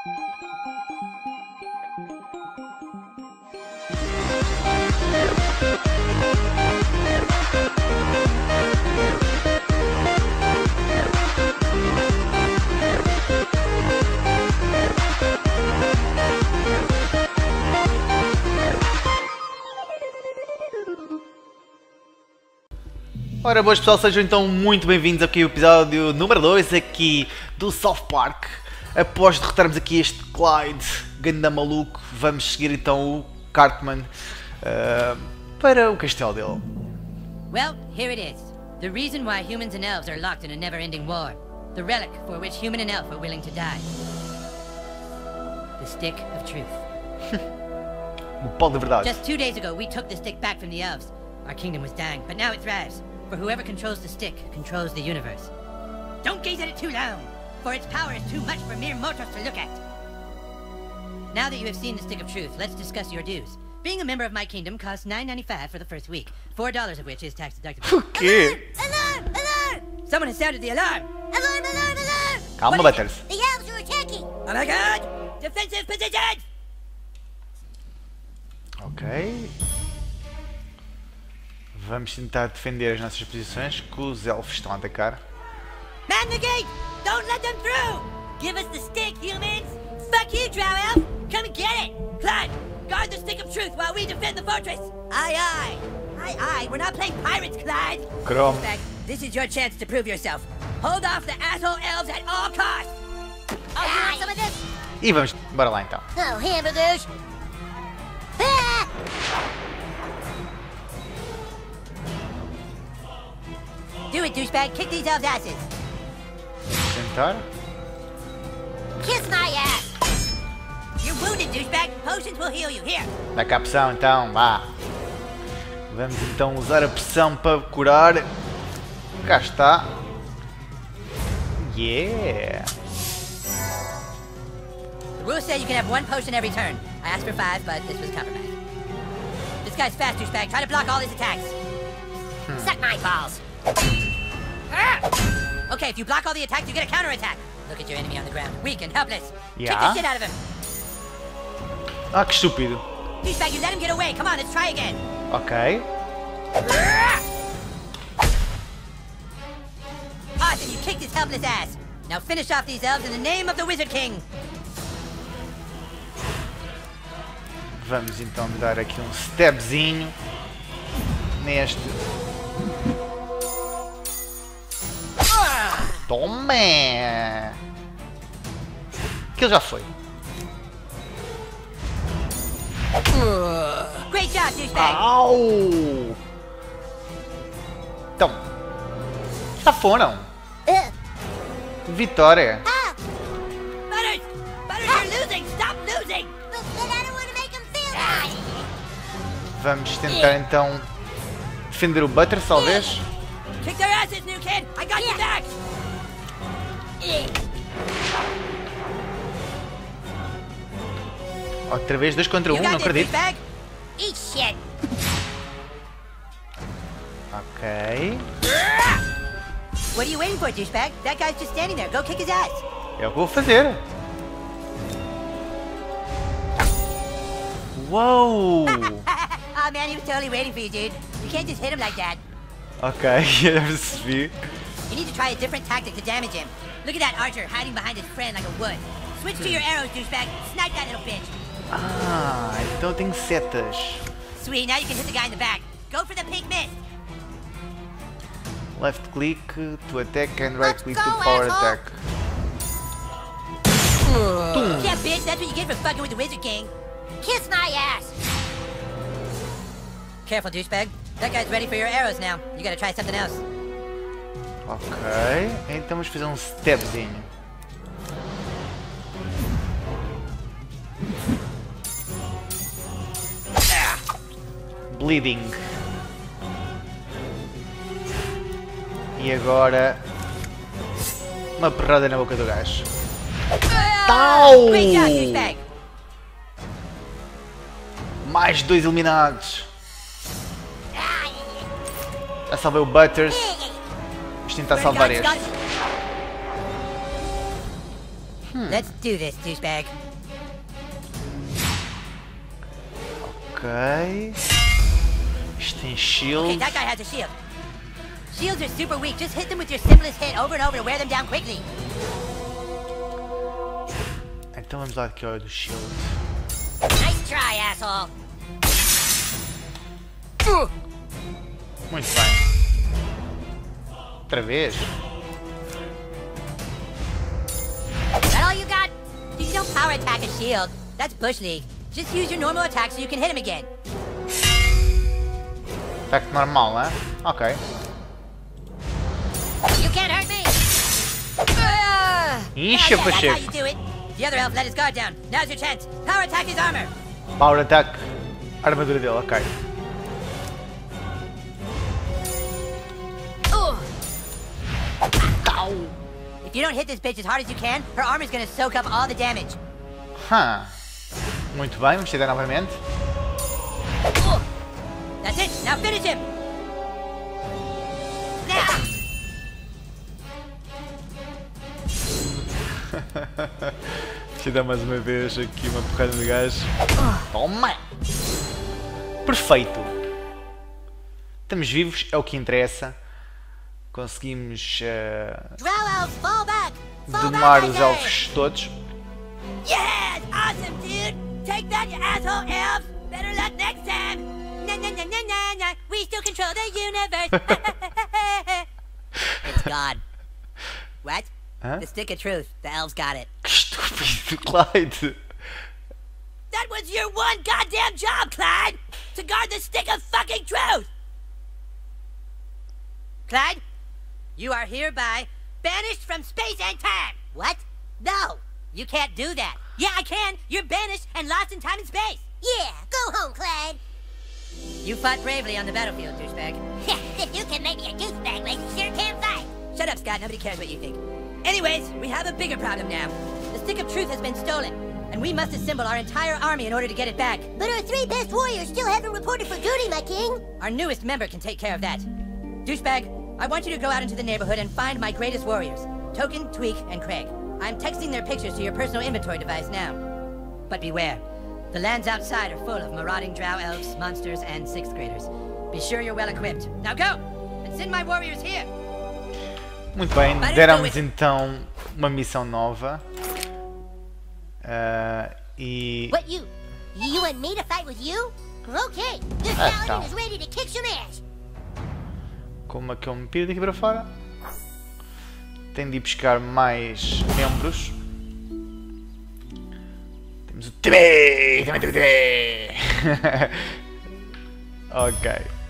Ora, boas pessoal, sejam então muito bem-vindos aqui ao episódio número 2 aqui do South Park. Após derrotarmos aqui este Clyde, ganda maluco, vamos seguir então o Cartman para o castelo dele. Well, here it is. The reason why humans and elves are locked in a never-ending war. The relic for which human and elf are willing to die. The Stick of Truth. O pau de verdade. Just 2 days ago, we took the stick back from the elves. Our kingdom was dying, but now it thrives. For whoever controls the stick controls the universe. Don't gaze at it too long, for its power is too much for mere mortals to look at. Now that you have seen the Stick of Truth, let's discuss your dues. Being a member of my kingdom costs $9.95 for the first week, $4 of which is tax deductible. O quê? Alarm! Alarm! Someone has sounded the alarm! Alarm! Alarm! Alarm! Calma, Butters. The elves are attacking! Oh my god! Defensive position! Ok. Vamos tentar defender as nossas posições que os elfos estão a atacar. Man the gate! Don't let them through! Give us the stick, humans! Fuck you, Drow Elf! Come and get it! Clyde, guard the Stick of Truth while we defend the fortress! Aye, aye! Aye, aye! We're not playing pirates, Clyde! Chrome. In fact, this is your chance to prove yourself. Hold off the asshole elves at all costs! Oh, you want some of this? E vamos, bora lá então. Oh, hamburgers! Ah! Do it, douchebag! Kick these elves' asses! Tentar. Kiss my ass! You're wounded, douchebag! Potions will heal you. Here! Dá cá a pressão então, vá. Vamos então usar a pressão para curar. Cá está. Yeah! The rules say you can have 1 potion every turn. I asked for 5, but this was compromised. This guy's fast, douchebag. Try to block all his attacks. Suck my balls! Ah! Okay, if you block all the attacks, you get a counterattack. Look at your enemy on the ground, weak and helpless. Kick the shit out of him. Ah, que estúpido. Douchebag, you let him get away. Come on, let's try again. Ok. Awesome, you kicked his helpless ass. Now finish off these elves in the name of the Wizard King. Vamos então dar aqui um stepzinho neste. Toma! Aquilo já foi. Great job, douchebag. Au! Então, já foram. Vitória. Butters! Butters, you're losing! Stop losing! But I don't want to make him feel that! Vamos tentar então defender o Butter, talvez. Kick their asses, new kid! I got your back! Outra vez 2 contra 1, não acredito. Eat shit! Ok. What are you waiting for, douchebag? That guy's just standing there. Go kick his ass! É o que vou fazer. Uou! Oh man, he was totally waiting for you, dude. You can't just hit him like that. Ok, já percebi. You need to try a different tactic to damage him. Look at that archer hiding behind his friend like a wood. Switch to your arrows, douchebag. Snipe that little bitch. Ah, então tenho setas. Sweet, now you can hit the guy in the back. Go for the pink mist. Left click to attack and right click to power attack. Yeah, bitch, that's what you get for fucking with the Wizard King. Kiss my ass. Careful, douchebag. That guy's ready for your arrows now. You gotta try something else. Ok, então vamos fazer um stepzinho. Bleeding. E agora uma porrada na boca do gajo. Tau! Great job, douchebag. Mais 2 eliminados. Já salvei o Butters. Vamos tentar salvar este. Let's do this, douchebag. Ok. Isto tem Okay, shield. that guy has a shield. Shields are super weak. Just hit them with your simplest hit over and over to wear them down quickly. Então vamos lá aqui ao do shield. Nice try, asshole. Muito bem. Outra vez. Is that all you got? You don't power attack a shield. That's Bush League. Just use your normal attack so you can hit him again. Ataque normal, hein? Ok. You can't hurt me. Ixi, Yeah, that's how Pacheco. you do it. The other elf let his guard down. Now's your chance. Power attack his armor. Power attack. Armadura dele, ok. If you don't hit this bitch as hard as you can, her armor's gonna soak up all the damage. Muito bem, vamos tentar novamente. That's it. Now finish him. Now. Deixa eu dar mais uma vez aqui uma porrada de gás. Toma! Perfeito! Estamos vivos, é o que interessa. Conseguimos Drow elves, fall back. Fall domar back, os I say. elfos todos. Yes, awesome, dude. Take that, you asshole elves. Better luck next time. Na na na na na na. We still control the universe. It's gone. What? Hã? The stick of truth. The elves got it. Que estúpido, Clyde! That was your one goddamn job, Clyde! To guard the stick of fucking truth! Clyde, you are hereby banished from space and time! What? No! You can't do that! Yeah, I can! You're banished and lost in time and space! Yeah, go home, Clyde. You fought bravely on the battlefield, douchebag. If you can make me a douchebag, like you sure can fight. Shut up, Scott. Nobody cares what you think. Anyways, we have a bigger problem now. The stick of truth has been stolen, and we must assemble our entire army in order to get it back. But our three best warriors still haven't reported for duty, my king. Our newest member can take care of that. Douchebag, I want you to go out into the neighborhood and find my greatest warriors, Token, Tweak, and Craig. I'm texting their pictures to your personal inventory device now. But beware, the lands outside are full of marauding drow elves, monsters, and sixth graders. Be sure you're well equipped. Now go, and send my warriors here. Muito bem, deram-nos então uma missão nova. E... What, you? You want me to fight with you? Okay, this Então. paladin is ready to kick some ass. Como é que eu me piro daqui para fora? Tenho de ir buscar mais membros. Temos o TV! Também temos o TV! Ok.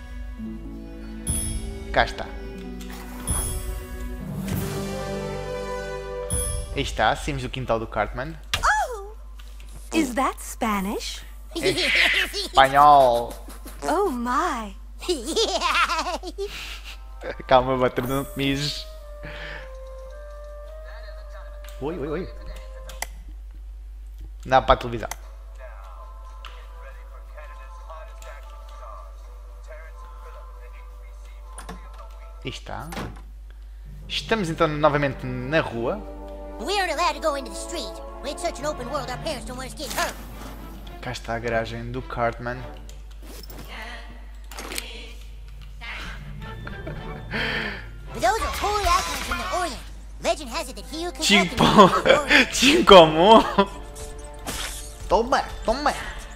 Cá está. Aí está, saímos do quintal do Cartman. Oh! Is that Spanish? Espanhol! Oh my! Calma, bater, não te mijes. Oi, oi, oi. Dá para a televisão. Aí está. Estamos então novamente na rua. We aren't allowed to go into the street. It's such an open world, our parents don't want us getting hurt. Cá está a garagem do Cartman. But those are holy icons from the Orient. Legend has it that he who can Chimpom. Chimpom. Toma, toma.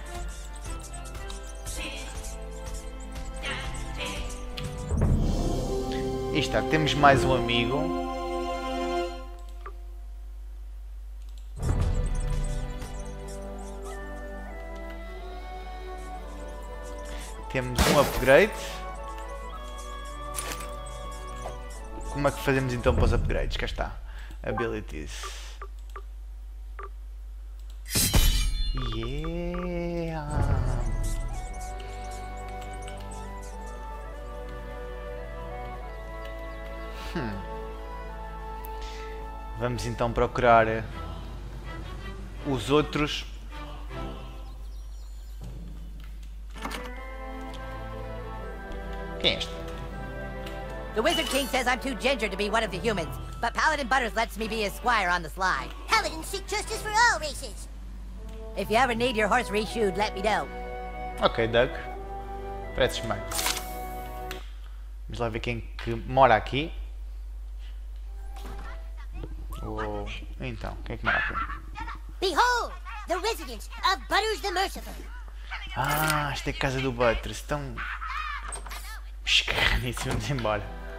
Aí está, temos mais um amigo. Temos um upgrade. Como é que fazemos então para os upgrades? Cá está. Abilities. Yeah! Vamos então procurar os outros. Quem é este? The Wizard King says I'm too ginger to be one of the humans, but Paladin Butters lets me be his squire on the sly. How paladins seek justice for all races. If you ever need your horse reshoed, let me know. Ok, Doug. Pareces bem. Vamos lá ver quem que mora aqui. Oh, então, quem é que mora aqui? Behold, the residence of Butters the Merciful. Ah, esta é a casa do Butters. Então... Escarra nisso, vamos embora.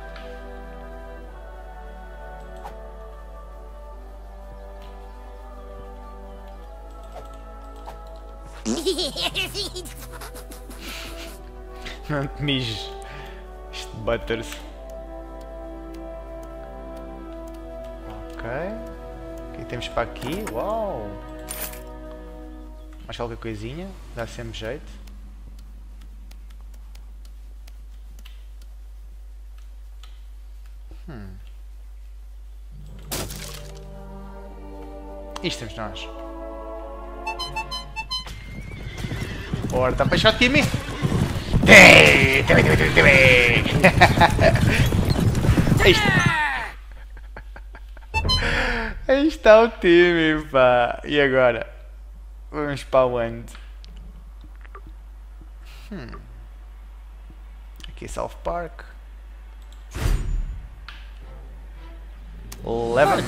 Não te mijes. Este Butters. Ok. O que temos para aqui? Uau! Mais qualquer coisinha. Dá sempre jeito. Isto temos nós. Ora, está para shot time? Aí está o time, pá. E agora? Vamos para onde? Aqui é South Park. Leva.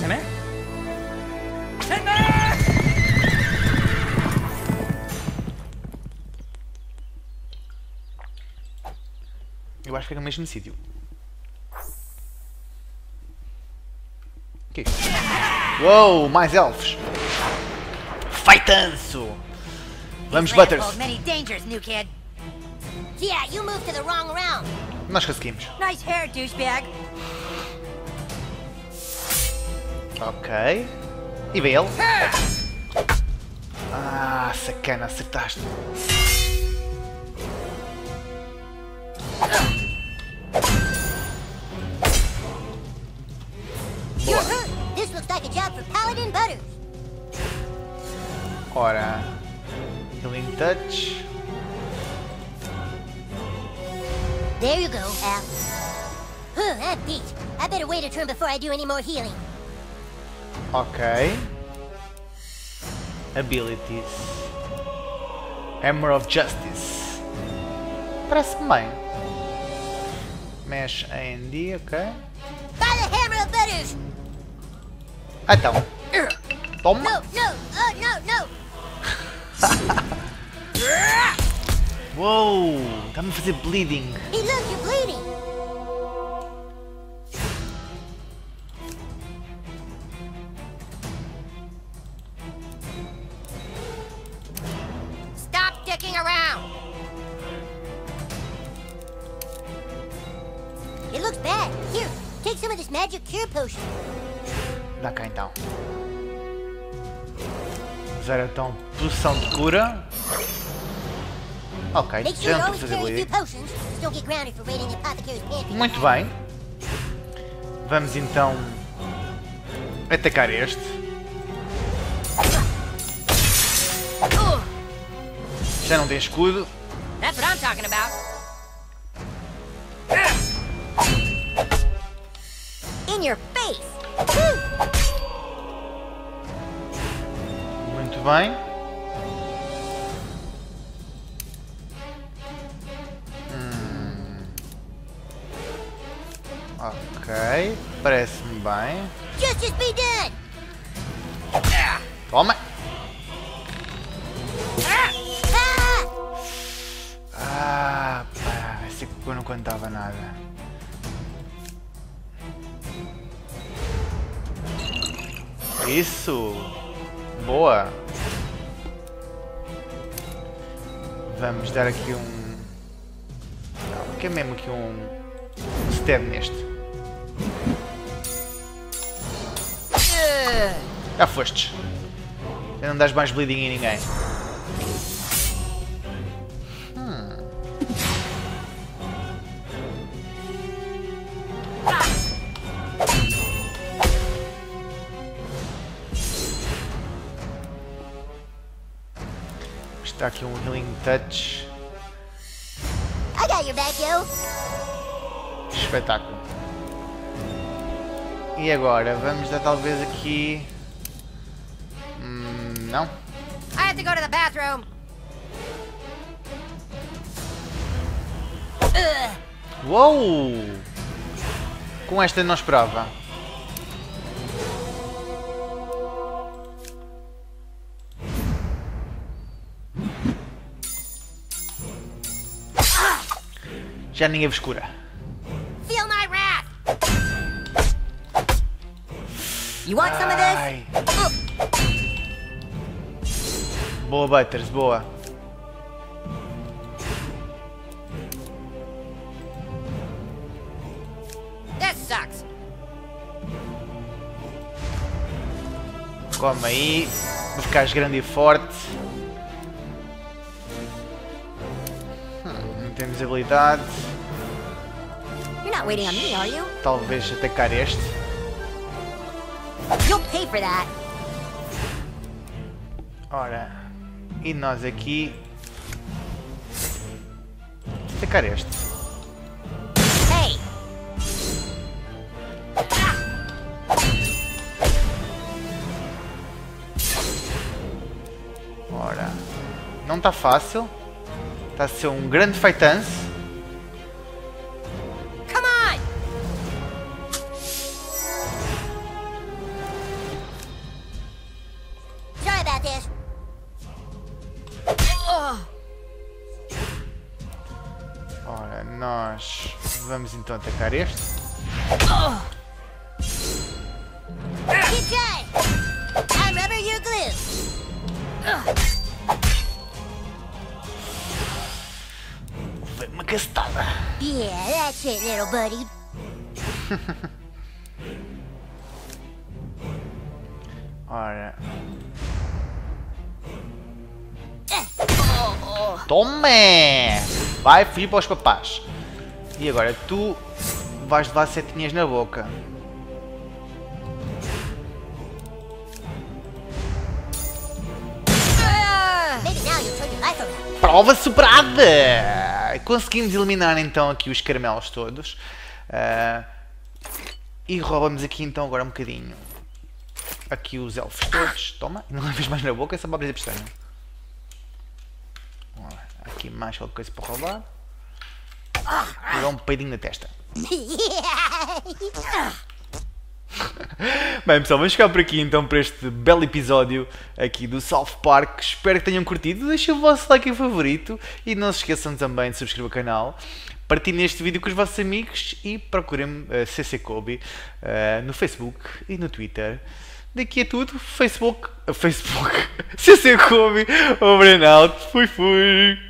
Eu acho que é no mesmo sítio. O que é isto? Uou, mais elfos! Feitanço! Vamos, Butters! Many dangers, new kid. Yeah, you moved to the wrong round. Nós conseguimos. Nice hair, douchebag. Ok. E vem ele. Ah, sacana, acertaste. You're hurt. This looks like a job for Paladin Butters. Ora. Healing Touch. There you go, Al. I'm beat. I better wait a turn before I do any more healing. Ok. Abilities. Hammer of Justice. Parece-me bem. Mesh AND, ok. By the Hammer of Butters! Então. Toma. No, no, no! Uou, está-me a fazer bleeding. Hey, look, you're bleeding! Stop dicking around. It looks bad. Here, take some of this magic cure potion. Dá cá então. Usar então poção de cura. Ok, Make sure já you não estou a always fazer carry a few bleeding. potions. Just don't get grounded for raiding the apothecary's pantry. Muito bem. Vamos então atacar este. Já não tem escudo. That's what I'm talking about. In your face! Muito bem. Ok, parece-me bem. Justice be done! Toma! Ah! Ah, pá, esse cocô não contava nada. Isso! Boa! Vamos dar aqui um... Não, que é mesmo aqui um stab neste. Já fostes. Já não dás mais bleeding em ninguém. Está aqui um Healing Touch. I got your back, yo! Espetáculo. E agora vamos dar talvez aqui Não? I have to go to the bathroom. Uou! Com esta não esperava. Já ninguém vos cura. Feel my wrath. You want some of this? Ai. Boa, Butters, boa. This sucks. Come aí. Vou ficar grande e forte. Não temos habilidade. You're not waiting on me, are you? Talvez atacar este. You'll pay for that. Ora. E nós aqui. Atacar este. Hey! Ora. Não está fácil. Está a ser um grande feitance. Come on. Sorry about this. Ora, nós vamos então atacar este. You try. I'm rubber, you're glue. Levei uma castada. Yeah, that's it, little buddy. Ora. Tome! Vai, filho, para os papás. E agora tu vais levar setinhas na boca. Maybe now you'll turn your life around. Prova superada! Conseguimos eliminar então aqui os caramelos todos. E roubamos aqui então agora um bocadinho. Aqui os elfos todos. Toma, não leves mais na boca, é só para abrir a pestana. Ora, aqui mais qualquer coisa para roubar. E dá um peidinho na testa. Bem pessoal, vamos ficar por aqui então para este belo episódio aqui do South Park. Espero que tenham curtido, deixem o vosso like e favorito e não se esqueçam também de subscrever o canal. Partilhem este vídeo com os vossos amigos e procurem CC Kobe no Facebook e no Twitter. Daqui é tudo, Facebook, CC Kobe, over and out, fui.